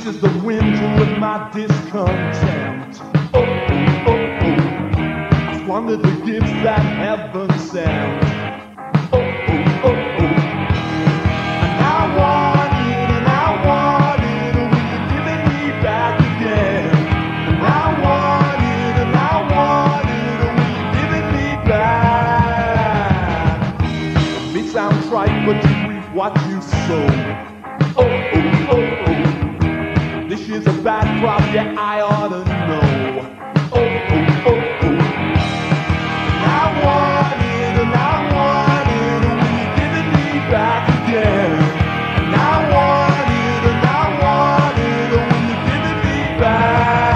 This is the winter of my discontent. Oh, oh, oh, oh. I squandered the gifts that heaven sent. Oh, oh, oh, oh. And I want it, and I want it. Will you give it me back again? And I want it, and I want it. Will you give it me back? It may sound trite, but you reap what you sow. Oh, oh, oh, oh. This is a bad crop, yeah, I ought to know. Oh, oh, oh, oh. And I want it, and I want it. Will you give it me back again? And I want it, and I want it. Will you give it me back?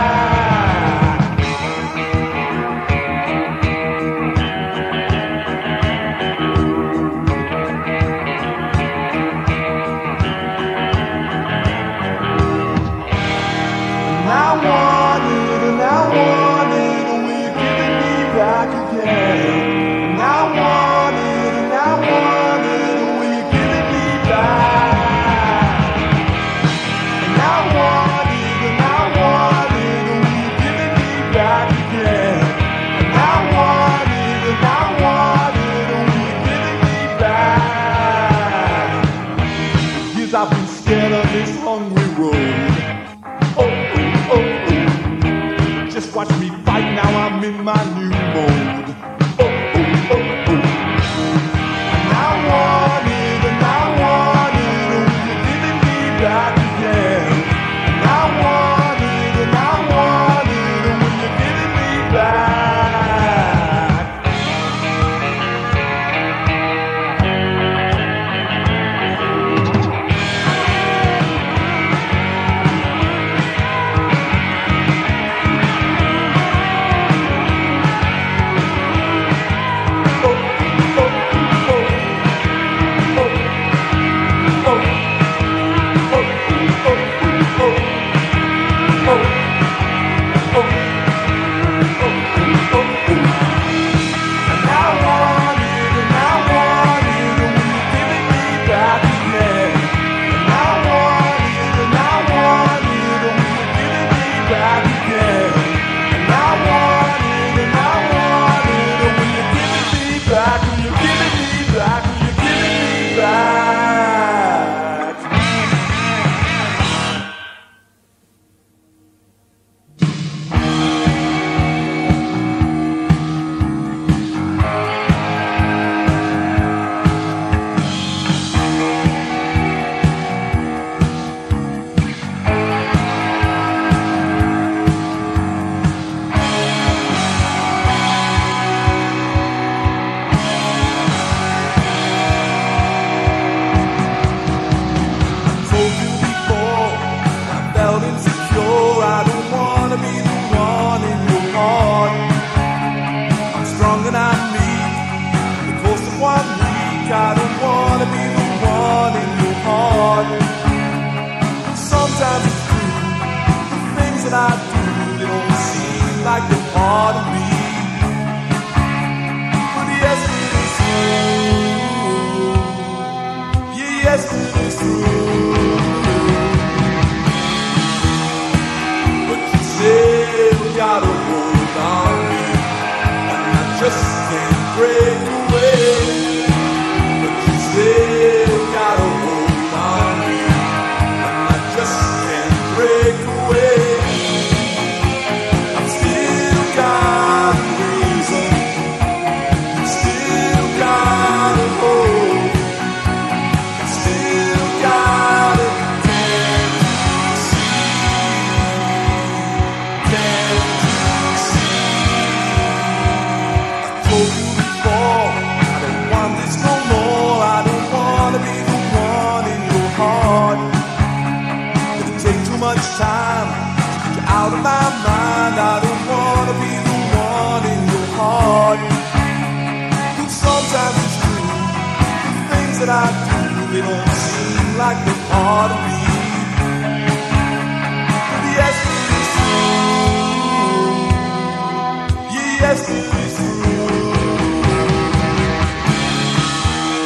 And I want it, and I want it. Will you give it me back again? And I want it, and I want it. Will you give it me back? And I want it, and I want it. Will you give it me back again? And I want it, and I want it. Will you give it me back? For years I've been scared of this hungry road. Oh, oh, oh, oh. Just watch me fight, now I'm in my new mode. Oh, oh, oh, oh. And I want it, and I want it. Will you give it me back again? And I want it, and I want it. Will you give it me back?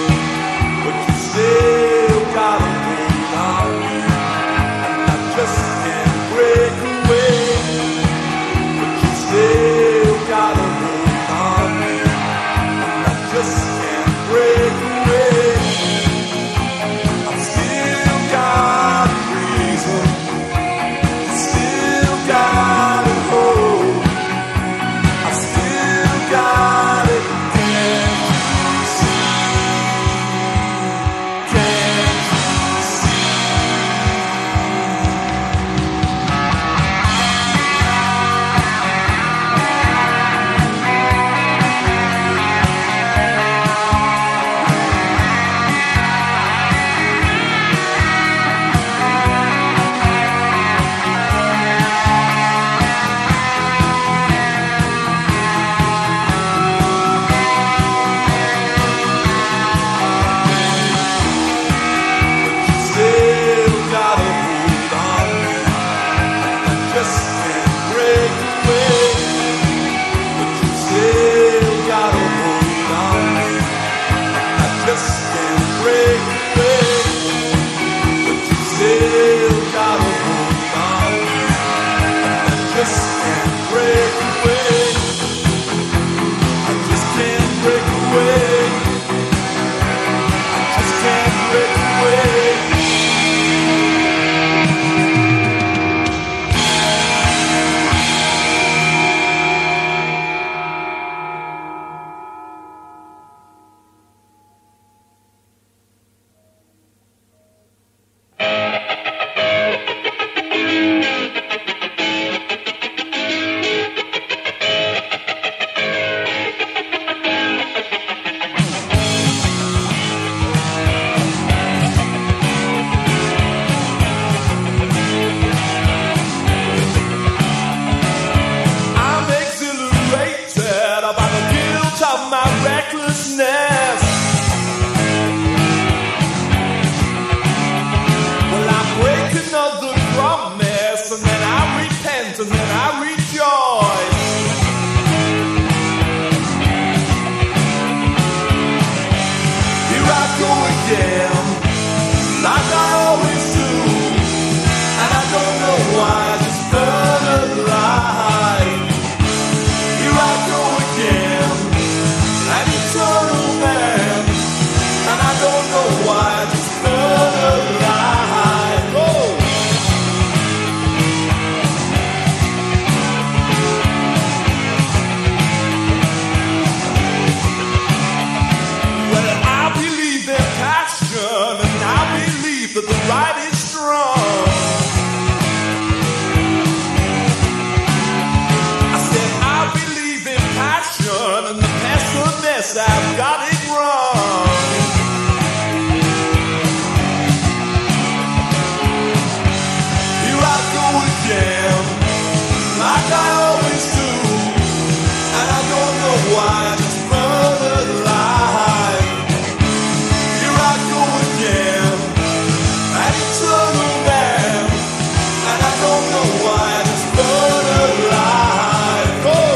But you still gotta hold on me, and I just why I just burn alive. Here I go again, an eternal man, and I don't know why I just burn alive. Oh. Well, I believe in passion, and I believe that the right is strong. I said I believe in passion, and the pessimist, I've got it wrong. Here I go again, like I always do, and I don't know why I just burn alive. Here I go again, an eternal man, and I don't know why I just burn alive. Oh.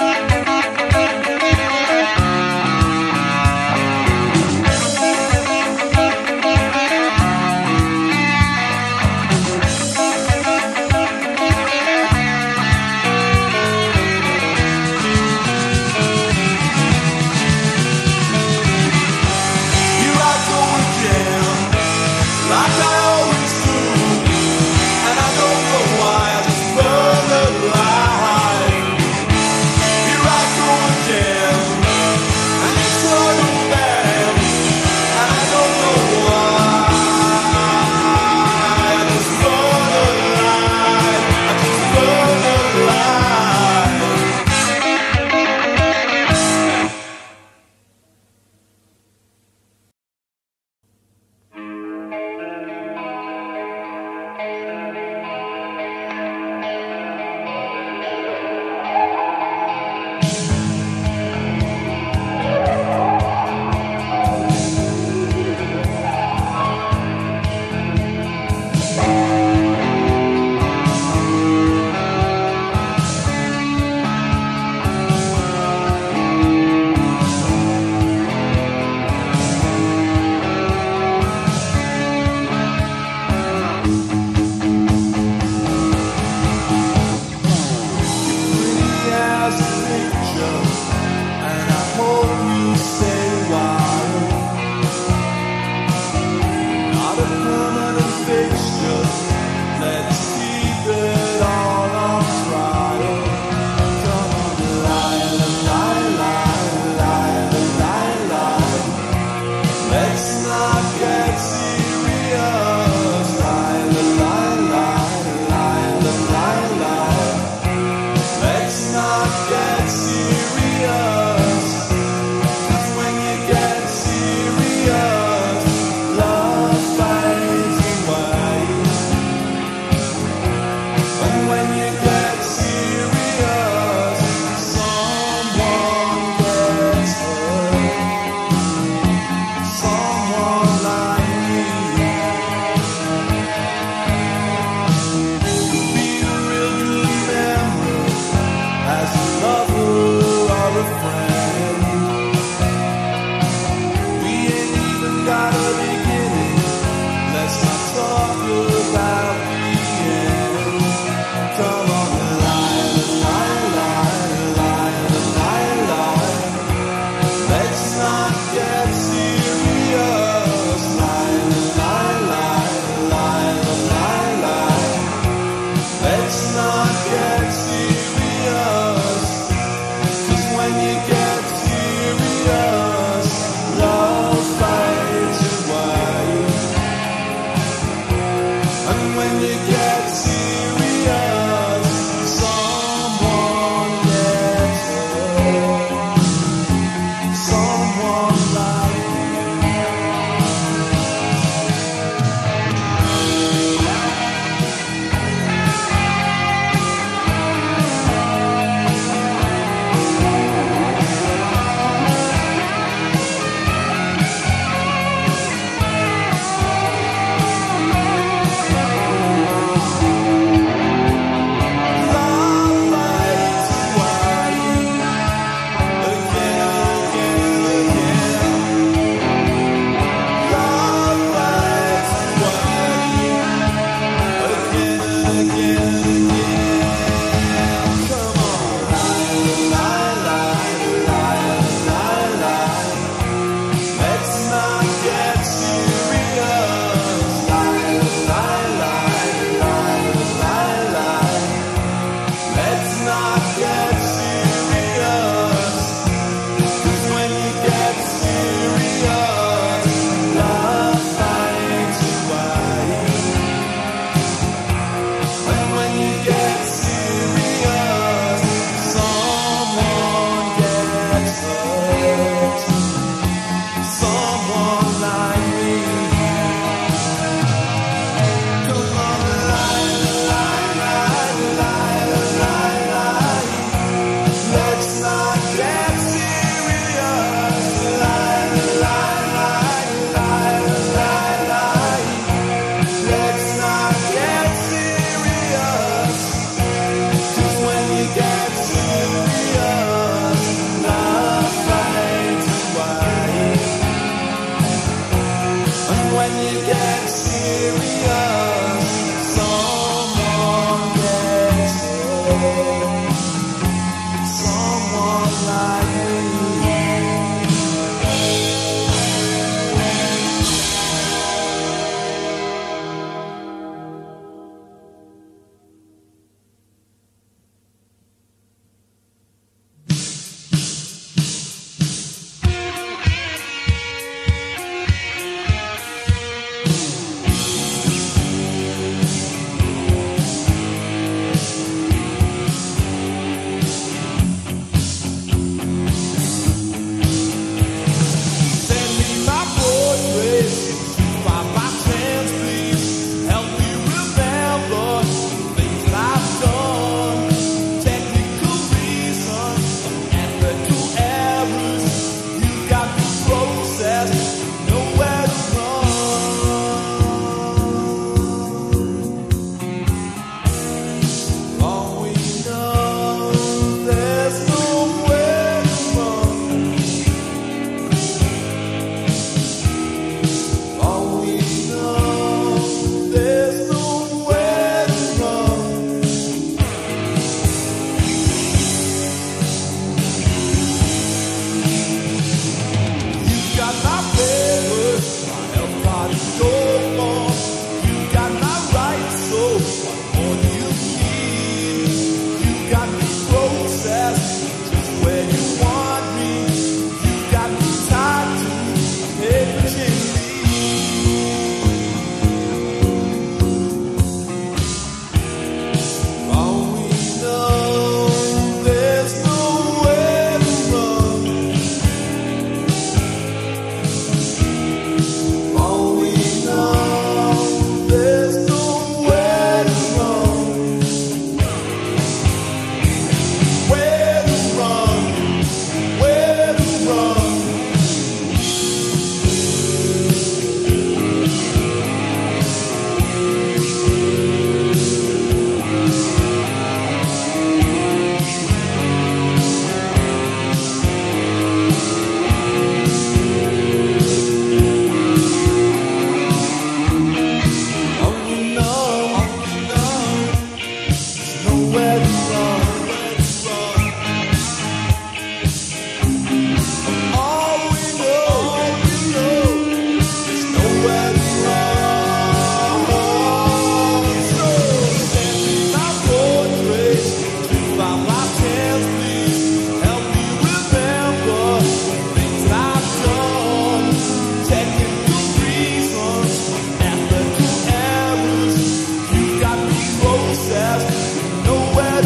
Here I go again, like I always do, and I don't know why I just burn alive. Here I go again, an eternal man, and I don't know why I just burn alive. I just burn alive. Pretty as a picture, and I hope you stay a while. Not a permanent fixture, let's keep it all on trial. Come on, lie, lie, lie, lie, lie, lie. Let's not get serious. Lie, lie, lie, lie, lie, lie. Let's not get serious, 'cause when you get serious, love fades away. And when you get serious, someone gets hurt. Someone like me. You'll be a real good memory as a lover or a friend. We ain't even got a beginning. Let's not talk about the end. Come on, lie, lie, lie, lie, lie, lie. Let's not get serious. Lie, lie, lie, lie, lie, lie. Let's not get serious, 'cause when you get serious, love fades away. And when you get serious, someone gets hurt. Someone like again. nowhere to run. All we know is nowhere to run. So send my portrait to find my tales, please. Help me remember things I've done. Technical reasons, ethical errors. You got me processed, nowhere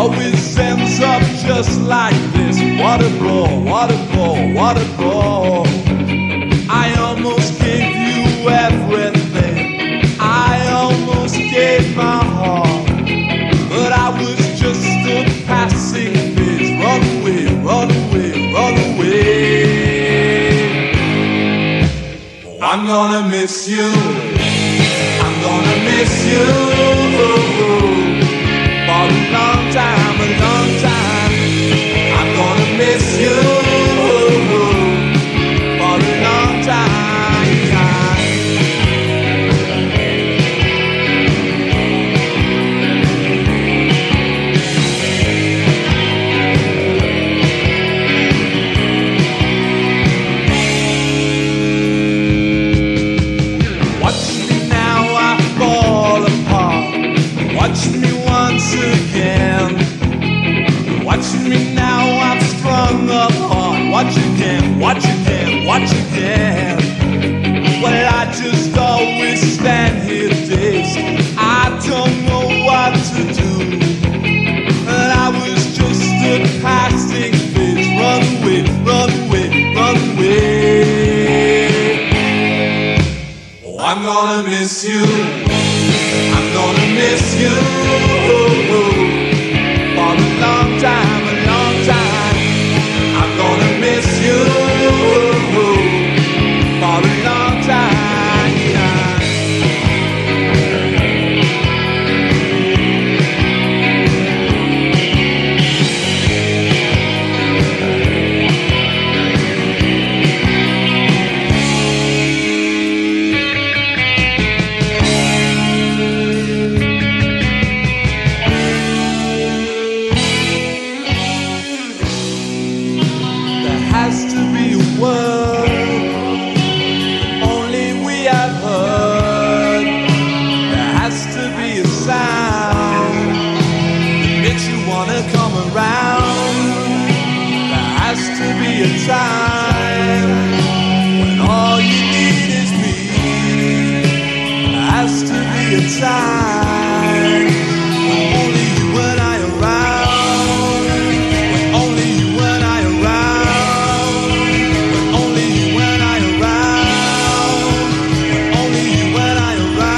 always ends up just like this. What a bore, what a bore, what a bore. I almost gave you everything, I almost gave my heart, but I was just a passing phase. Run away, run away, run away. Oh, I'm gonna miss you, I'm gonna miss you for a long time, a long time. I'm gonna miss you for a long time. Watch me now, I fall apart. Watch me once again. Watch me now, I'm sprung apart. Watch again, watch again, watch again. Well, I just always stand here dazed. I don't know what to do. And I was just a passing phase. Run away, run away, run away. Oh, I'm gonna miss you, I'm gonna miss you for a long time, a long time. I'm gonna miss you for a long time. Time when all you need is me. There has to be a time when only you and I around. When only you and I around. When only you and I around. When only you and I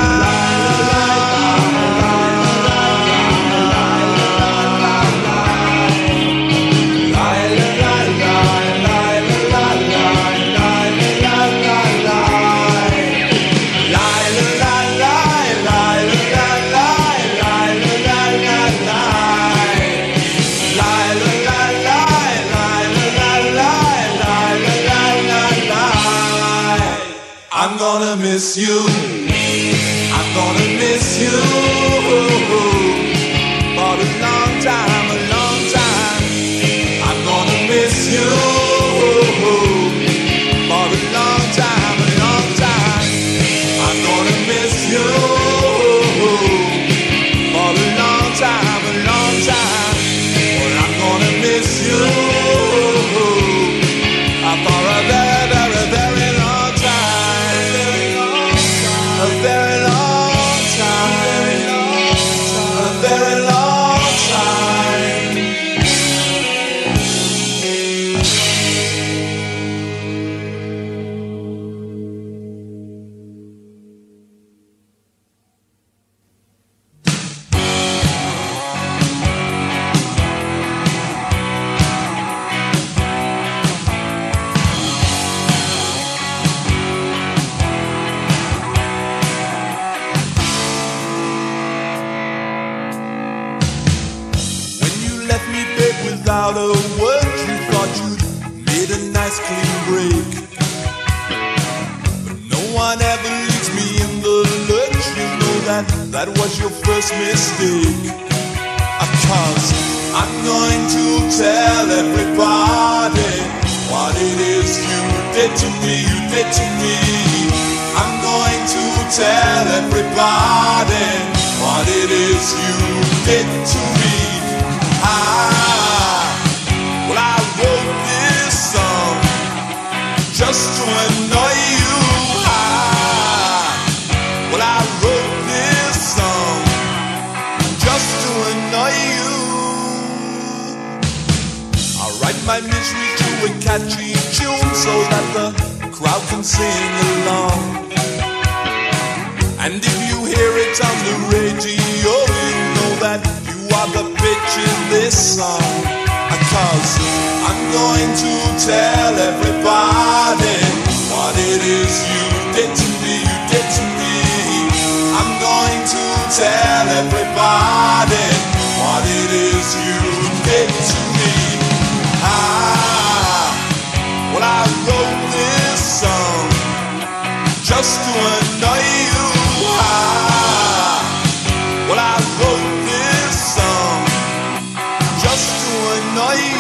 I'm gonna miss you, I'm gonna miss you for a long time, a long time. I'm gonna miss you for a long time, a long time. I'm gonna miss you for a long time, a long time. Well, I'm gonna miss you for a very, very, very long time. A very long time. A very long time. Without a word, you thought you'd made a nice clean break, but no one ever leaves me in the lurch. You know that was your first mistake. Cause I'm going to tell everybody what it is you did to me, you did to me. I'm going to tell everybody what it is you did to me. Well, I wrote this song just to annoy you. Well, I wrote this song just to annoy you. write my misery to a catchy tune so that the crowd can sing along. And if you hear it on the radio, you know that you are the bitch in this song. Cause I'm going to tell everybody what it is you did to me, you did to me. I'm going to tell everybody what it is you did to me. Well, I wrote this song just to annoy you. Well, I wrote this song just to annoy you.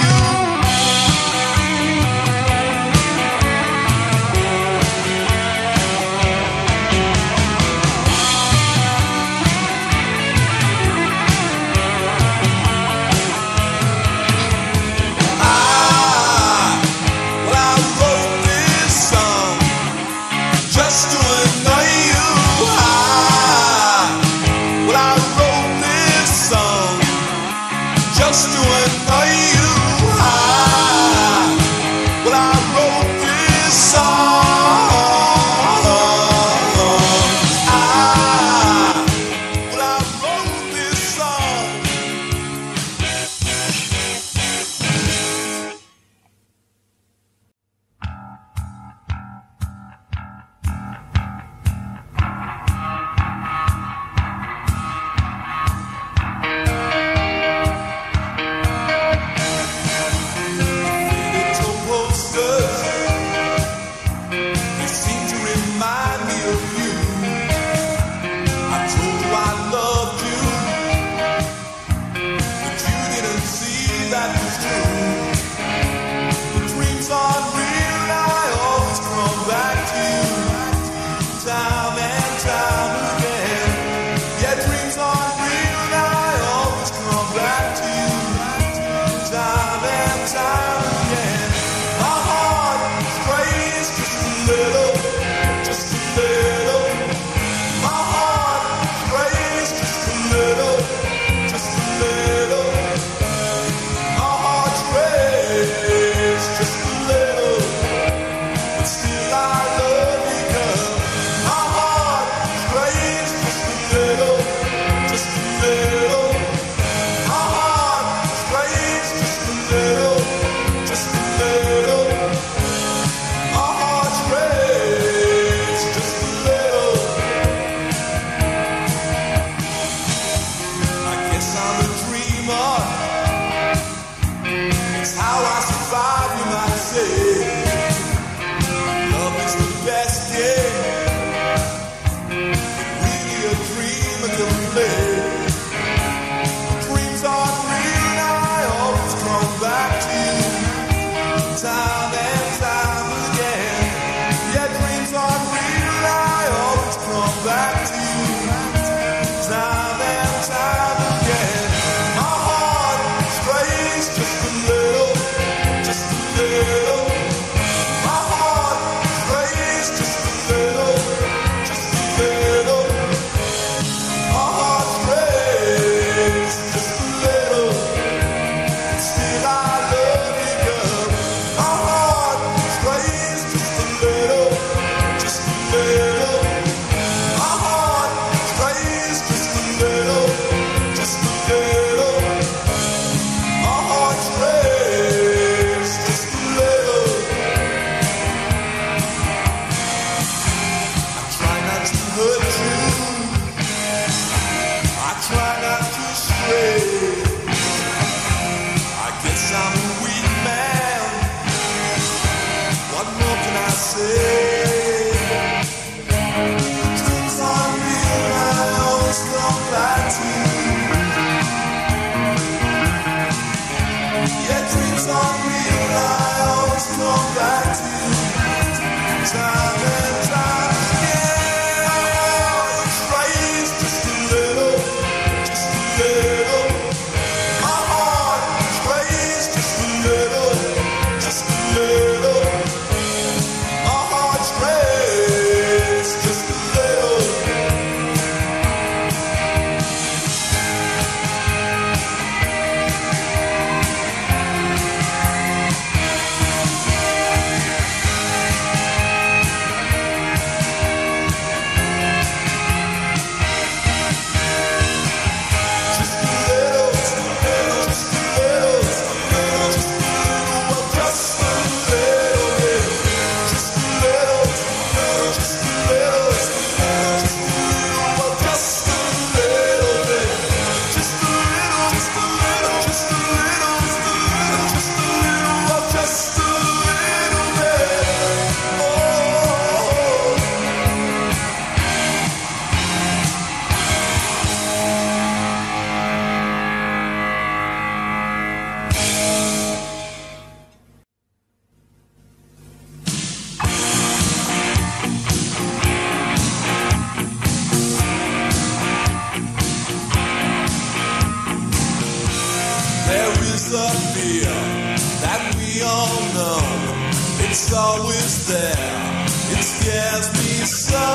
the fear that we all know. It's always there. It scares me so.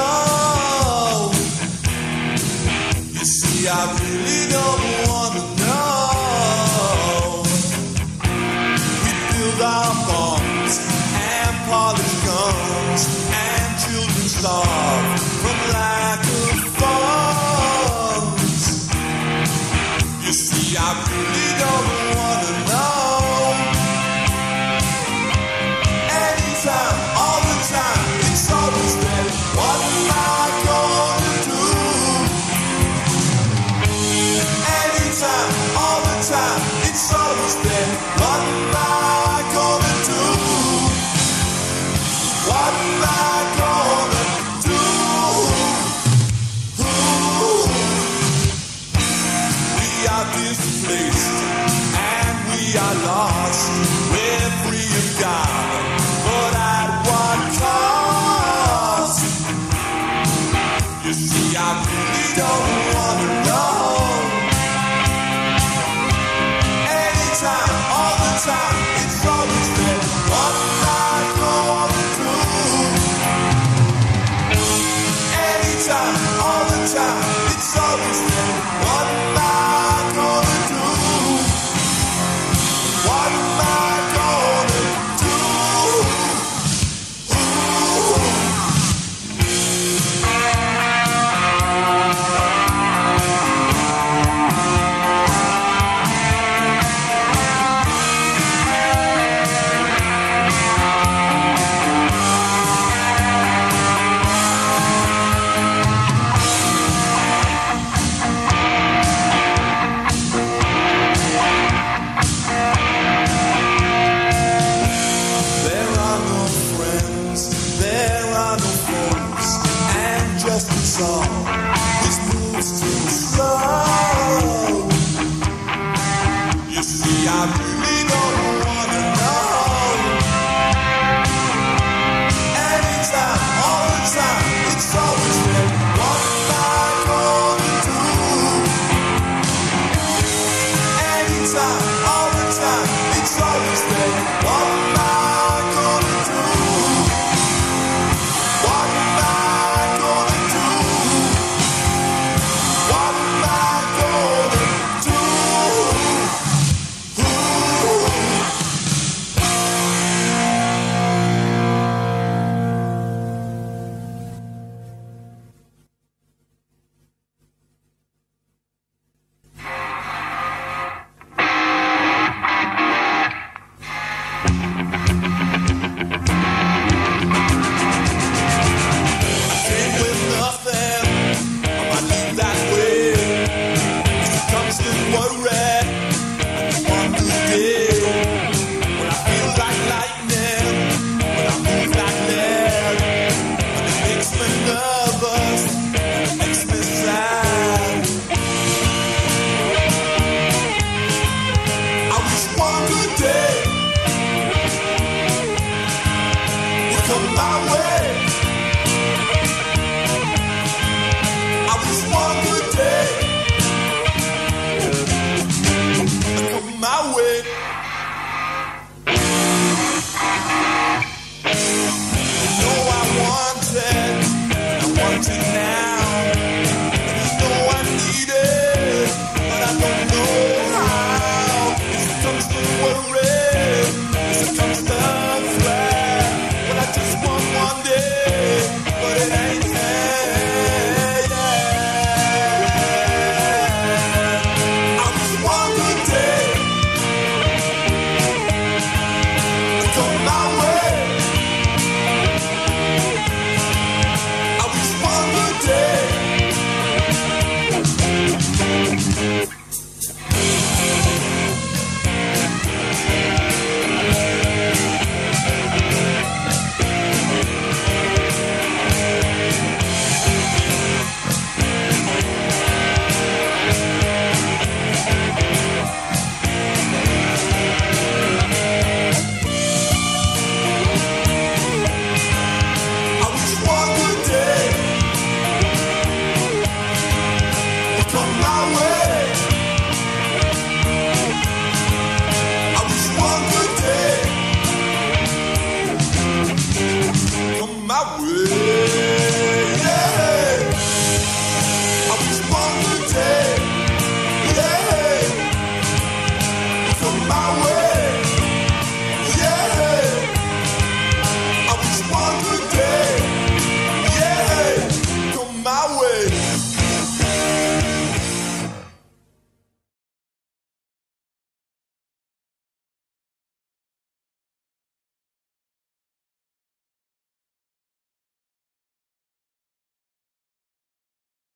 You see, I really don't want to know. We build our bombs and polish guns, and children starve from lack of funds. You see, I really don't want to know. Anytime, all the time, it's always there. What am I gonna do? Anytime, all the time, it's always there. What am I gonna do? What am I gonna do? We are displaced and we are lost. We're free of God, but at what cost? You see, I really don't want to know. Anytime, all the time, it's always there. What am I gonna do? Anytime, all the time, it's always there. What am I gonna do? What am I gonna do? There are no friends, there are no foes, and justice all this moves too slow. You see, I really don't want to know. Anytime, all the time, it's always there. What am I gonna do? Anytime, all the time, it's always there. What am I gonna do? What am I gonna do? What am I gonna do? Came with nothing, I might leave that way. It's a constant worry, and the one who did. When I feel like lightning, when I move like lead, and it makes me nervous, and it makes me sad. I wish one good day would come my way. I wish one good day would come my way.